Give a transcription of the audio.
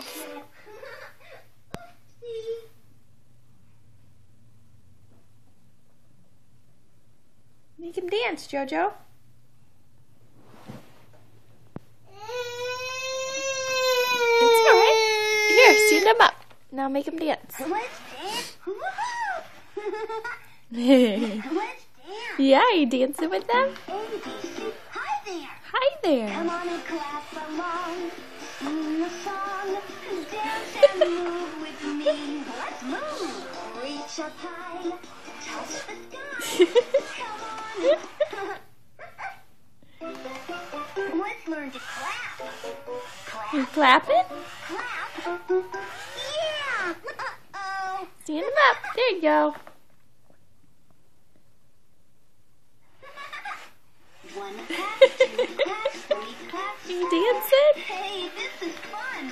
Make him dance, Jojo. It's alright. Here, stand him up. Now make him dance. Let's dance. Let's dance. Yeah, you dancing with them? ABC. Hi there. Hi there. Come on and clap along. Sing a song. Dance and move with me. Let's move. Reach up high. Touch the sky. Come on. Let's learn to clap. You Clap. clapping? Clap. Yeah. Uh-oh. Stand him up. There you go. One clap, two claps, three claps. You dancing? Hey, this is fun.